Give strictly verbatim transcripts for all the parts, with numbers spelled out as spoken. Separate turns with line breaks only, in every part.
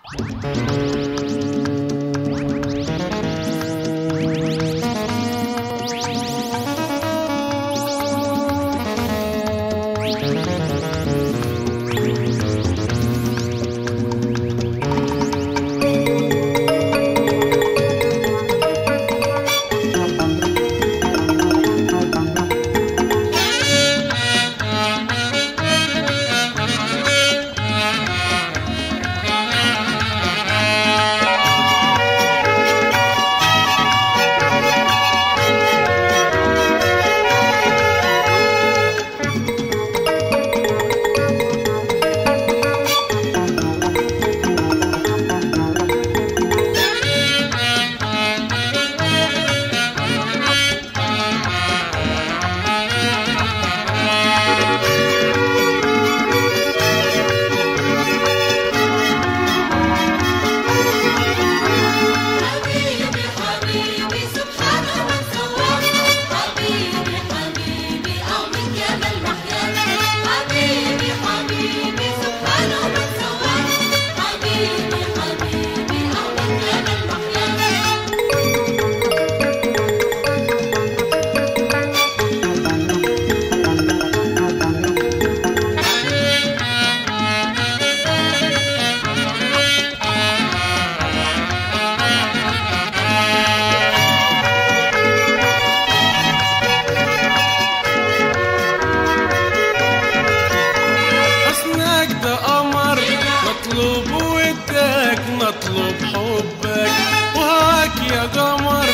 نطلب حبك وهاك يا قمر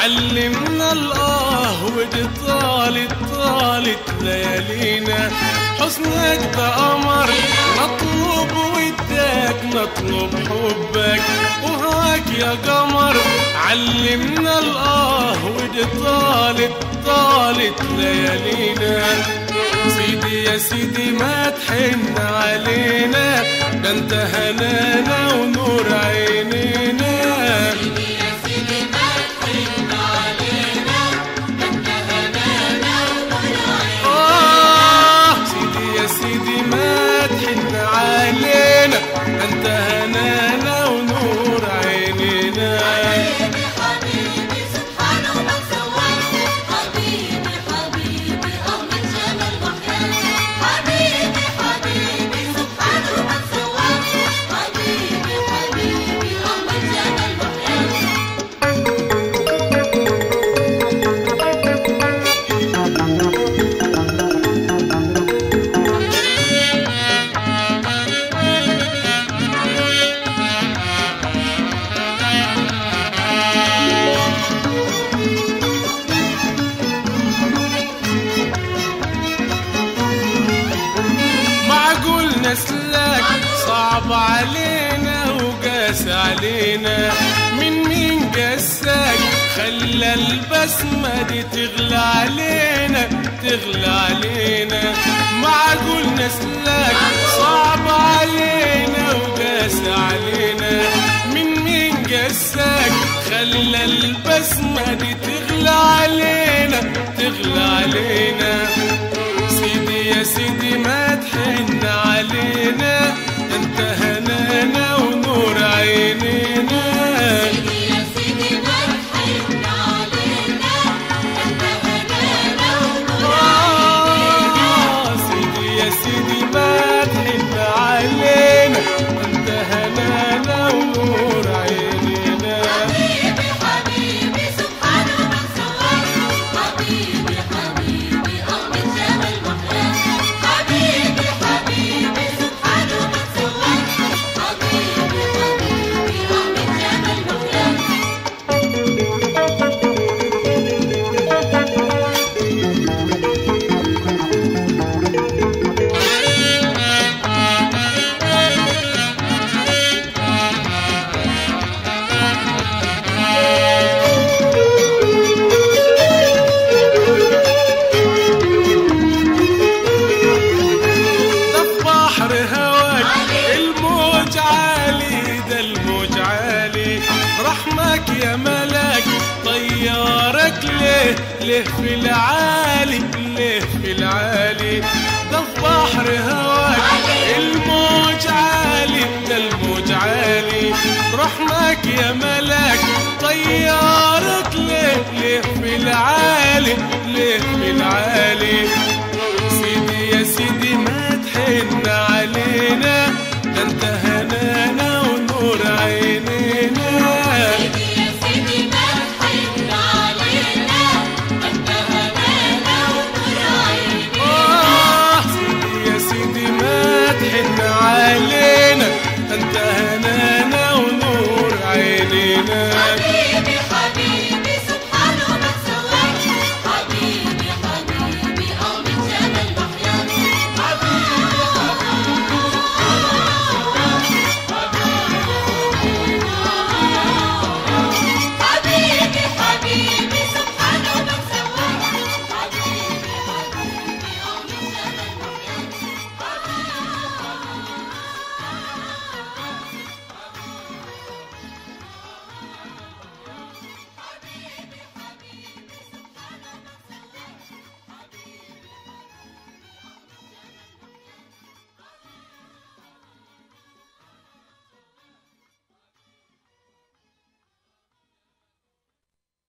علمنا الله ودي طالت طالت ليالينا. حسنك ده قمر نطلب وداك نطلب حبك وهاك يا قمر علمنا الله ودي طالت طالت ليالينا. سيدي يا سيدي ما تحن علينا ده انت هنانا ونور عينينا.
سيدي يا سيدي ما تحن علينا ده انت هنانا ونور عينينا.
آه سيدي يا سيدي ما تحن علينا ده انت هنانا ونور عينينا.
حبيبي حبيبي سبحانه من سواك حبيبي حبيبي أغنى جمال محياك. حبيبي حبيبي سبحانه من سواك حبيبي حبيبي أغنى جمال محياك.
معقول نسلك صعب علينا وقاس علينا. من مين قاساك خلى البسمة دي تغلى علينا تغلى علينا. معقول نسلك صعب علينا وقاس علينا. من مين قاساك خلى البسمة دي تغلى علينا تغلى علينا. سيدي يا سيدي ما تحن علينا انت هنانا ونور عينينا.
سيدي يا سيدي ما تحن علينا انت هنانا ونور عينينا.
آه سيدي يا سيدي ما تحن علينا انت هنانا ونور عينينا.
حبيبي حبيبي سبحانه من سواك حبيبي حبيبي أغنى جمال محياك. حبيبي حبيبي سبحانه من سواك حبيبي حبيبي أغنى جمال محياك.
ده في بحر هواك الموج عالي ده الموج عالي. رحمك يا ملاك طيارك ليه ليه في العالي ليه في العالي. ده في بحر هواك الموج عالي ده الموج عالي. رحمك يا ملاك طيارك ليه ليه في العالي ليه في العالي سيدي يا سيدي ما تحن علينا